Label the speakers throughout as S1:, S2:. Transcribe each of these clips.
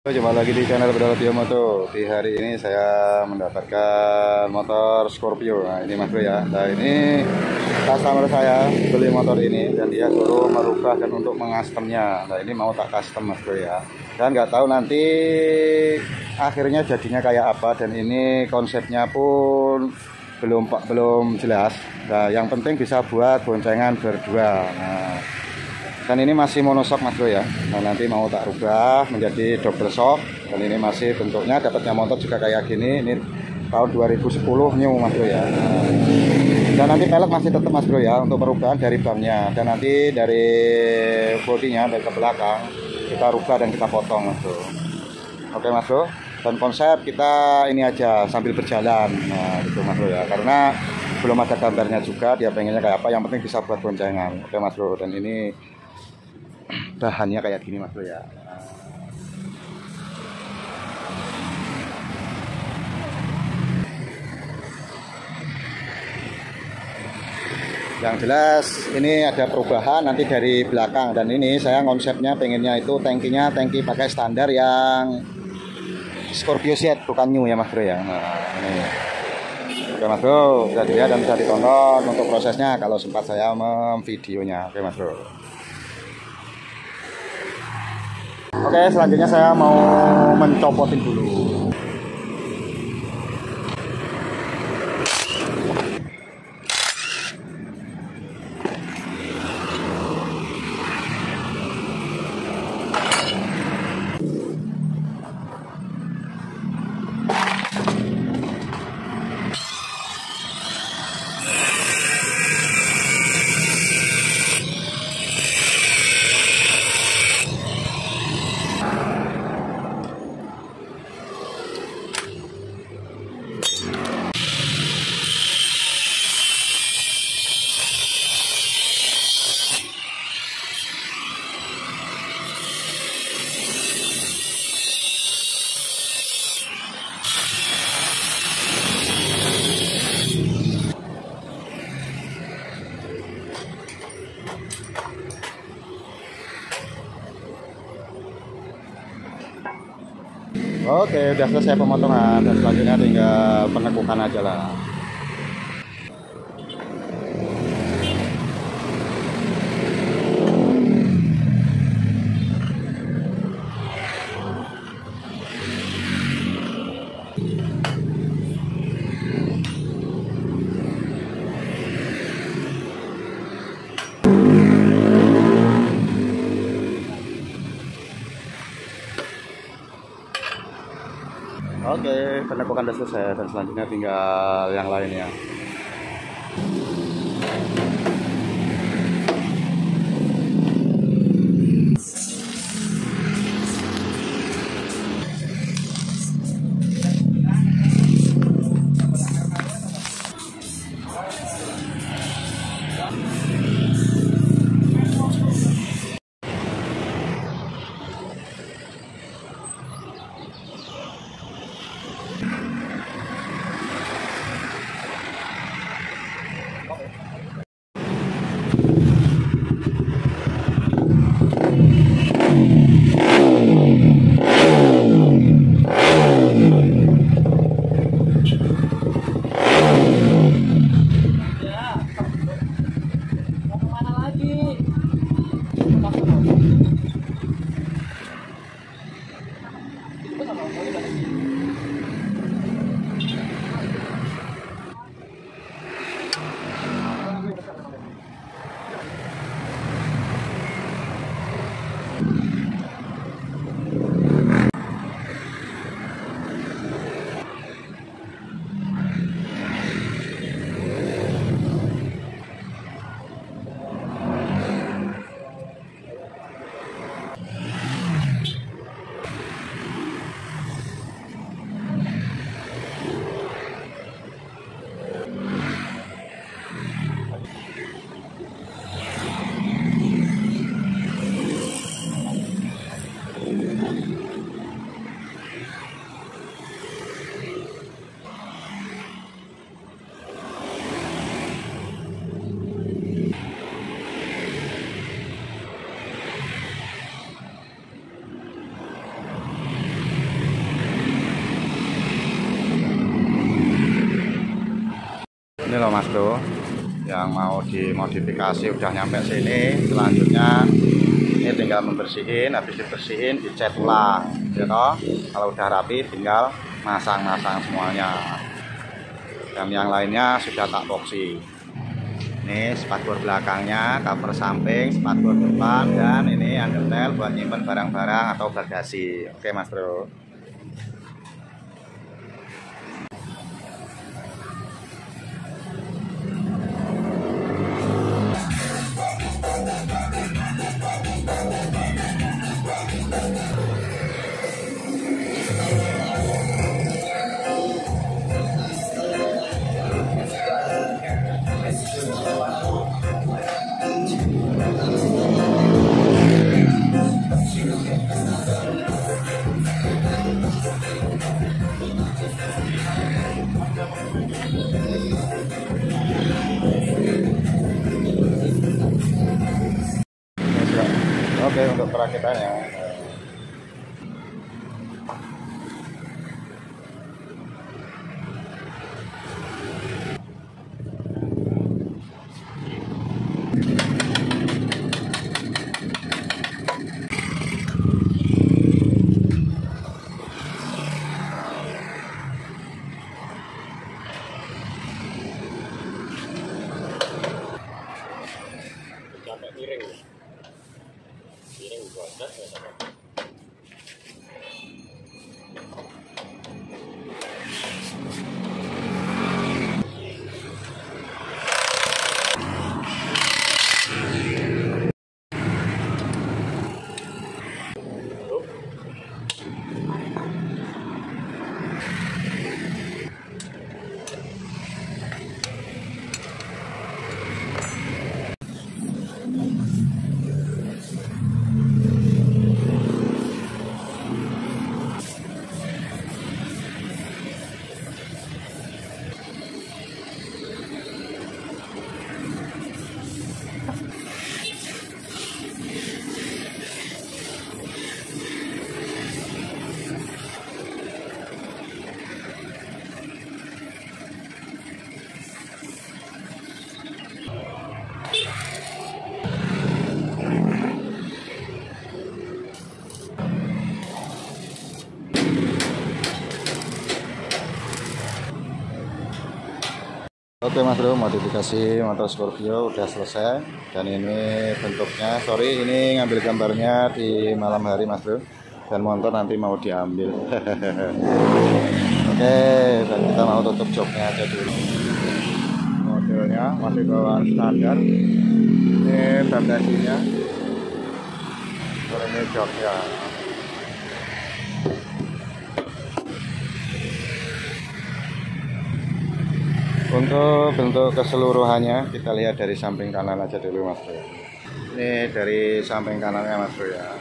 S1: Jumpa lagi di channel Pedal Tio Moto. Di hari ini saya mendapatkan motor Scorpio. Nah ini Mas Bro ya. Nah ini customer saya beli motor ini dan dia suruh merubah dan untuk mengcustomnya. Nah ini mau tak custom Mas Bro ya. Dan nggak tahu nanti akhirnya jadinya kayak apa. Dan ini konsepnya pun belum jelas. Nah yang penting bisa buat boncengan berdua. Nah, dan ini masih monoshock Mas Bro ya. Nah nanti mau tak rubah menjadi double shock. Dan ini masih bentuknya dapatnya motor juga kayak gini. Ini tahun 2010 new Mas Bro ya. Dan nanti pelek masih tetap Mas Bro ya untuk perubahan dari bannya. Dan nanti dari bodinya dari ke belakang kita rubah dan kita potong Mas Bro. Oke Mas Bro. Dan konsep kita ini aja sambil berjalan. Nah gitu Mas Bro ya. Karena belum ada gambarnya juga dia pengennya kayak apa. Yang penting bisa buat boncengan. Oke Mas Bro. Dan ini bahannya kayak gini Mas Bro ya. Yang jelas ini ada perubahan nanti dari belakang. Dan ini saya konsepnya pengennya itu tangki pakai standar yang Scorpio set bukan new ya Mas Bro ya. Nah ini oke Mas Bro, bisa dilihat dan bisa ditonton untuk prosesnya kalau sempat saya memvideonya. Oke Mas Bro. Oke, selanjutnya saya mau mencopotin dulu. Oke, udah selesai pemotongan dan selanjutnya tinggal penekukan aja lah. Oke, penekukan udah selesai dan selanjutnya tinggal yang lainnya. Ini loh Mas Bro, yang mau dimodifikasi udah nyampe sini. Selanjutnya ini tinggal membersihin, habis dibersihin dicat ulang ya toh. Kalau udah rapi tinggal masang-masang semuanya, dan yang lainnya sudah tak boxy. Ini spakbor belakangnya, cover samping, spakbor depan, dan ini undertail buat nyimpen barang-barang atau bagasi. Oke Mas Bro. Oke, untuk perakitannya
S2: sampai miring buat
S1: Oke Mas Bro, modifikasi motor Scorpio udah selesai, dan ini bentuknya, sorry ini ngambil gambarnya di malam hari Mas Bro, dan motor nanti mau diambil. Oke, dan kita mau tutup joknya aja dulu. Modelnya masih bawaan standar, ini bagasinya, ini joknya. Untuk bentuk keseluruhannya kita lihat dari samping kanan aja dulu Mas Bro. Ini dari samping kanannya Mas Bro ya.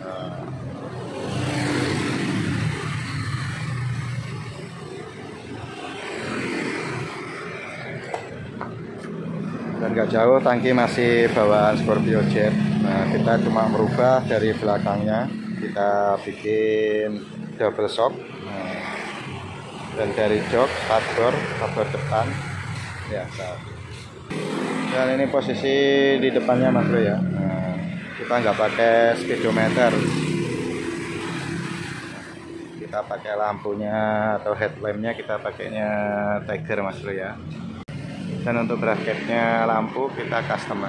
S1: Dan gak jauh, tangki masih bawaan Scorpio Jet. Nah, kita cuma merubah dari belakangnya, kita bikin double shock. Dan dari jok, spakbor depan ya. Dan ini posisi di depannya Mas Bro ya. Nah, kita nggak pakai speedometer, kita pakai lampunya atau headlampnya kita pakainya Tiger Mas Bro ya. Dan untuk bracketnya lampu kita custom.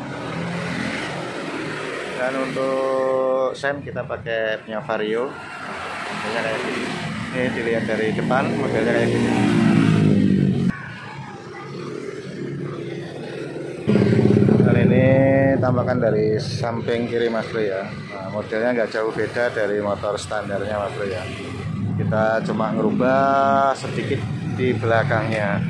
S1: Dan untuk sen kita pakai punya Vario, modelnya kayak gini. Ini dilihat dari depan modelnya kayak gini. Dan ini tampakan dari samping kiri Mas Bro ya. Nah, modelnya nggak jauh beda dari motor standarnya Mas Bro ya. Kita cuma ngerubah sedikit di belakangnya.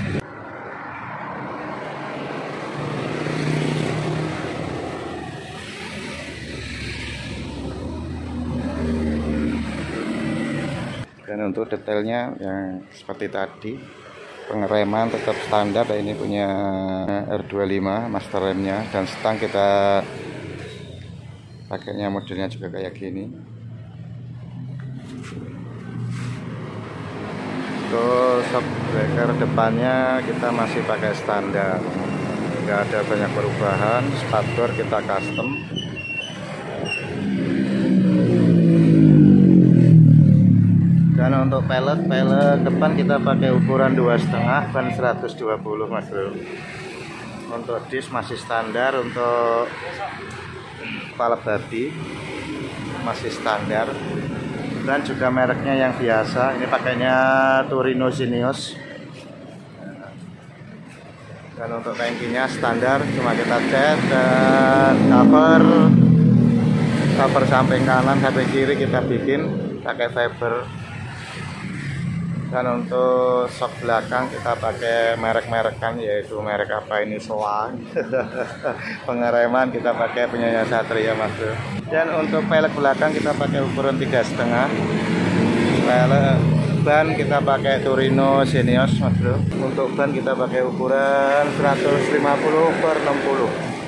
S1: Dan untuk detailnya yang seperti tadi, pengereman tetap standar. Ini punya R25 master remnya, dan stang kita pakainya modelnya juga kayak gini. Terus shock breaker depannya kita masih pakai standar, nggak ada banyak perubahan. Spakbor kita custom. Dan untuk pelek depan kita pakai ukuran 2,5 ban 120 Mas Bro. Untuk disk masih standar, untuk kepala babi masih standar, dan juga mereknya yang biasa. Ini pakainya Torino Xenios. Dan untuk tangkinya standar, cuma kita cat, dan cover samping kanan samping kiri kita bikin pakai fiber. Dan untuk shock belakang kita pakai merek-merekan, yaitu merek apa ini, Soang. Pengereman kita pakai punyanya Satria Mas Bro. Dan untuk pelek belakang kita pakai ukuran 3,5. Pelek ban kita pakai Torino Xenios Mas Bro. Untuk ban kita pakai ukuran 150/60.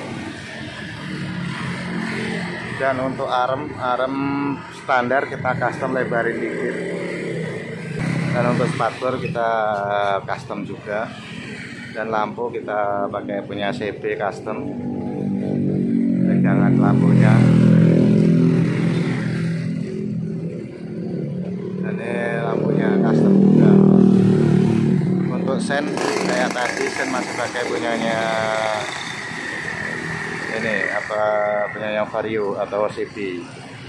S1: Dan untuk arm standar kita custom lebarin dikit. Dan untuk spakbor kita custom juga, dan lampu kita pakai punya CB custom, pegangan lampunya. Dan ini lampunya custom juga. Untuk sen kayak tadi, sen masih pakai punyanya ini punyanya Vario atau CB.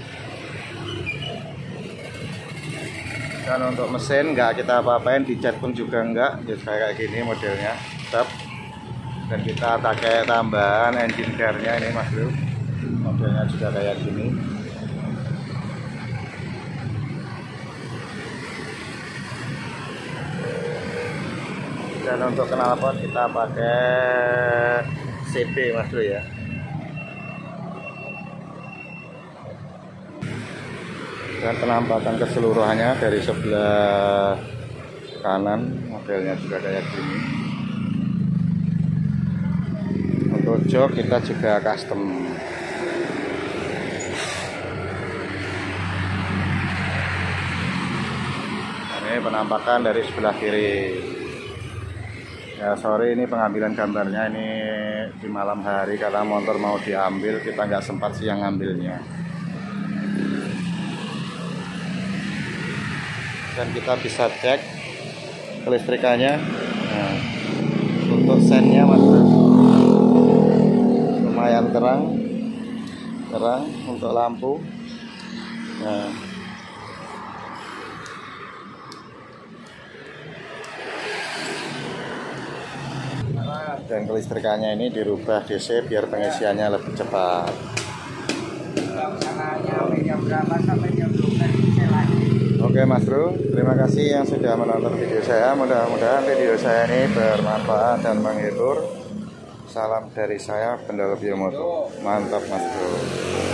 S1: Dan untuk mesin nggak kita apa-apain, dicat pun juga nggak, just kayak gini modelnya tetap. Dan kita pakai tambahan engine gear-nya ini Mas Bro, modelnya juga kayak gini. Dan untuk knalpot kita pakai CB Mas Bro ya. Dan penampakan keseluruhannya dari sebelah kanan modelnya juga kayak gini. Untuk jok kita juga custom. Ini penampakan dari sebelah kiri. Ya sorry, ini pengambilan gambarnya ini di malam hari karena motor mau diambil, kita nggak sempat siang ngambilnya. Dan kita bisa cek kelistrikannya. Nah, untuk sennya Mas Bro lumayan terang untuk lampu. Nah, dan kelistrikannya ini dirubah DC biar pengisiannya lebih cepat. Oke Mas Bro, terima kasih yang sudah menonton video saya. Mudah-mudahan video saya ini bermanfaat dan menghibur. Salam dari saya, Pendalo Biomoto. Mantap Mas Bro.